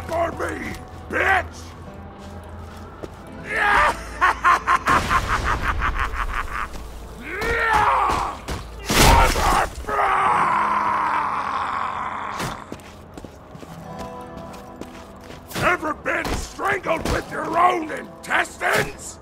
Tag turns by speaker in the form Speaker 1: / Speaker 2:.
Speaker 1: for me, bitch! Ever been strangled with your own intestines?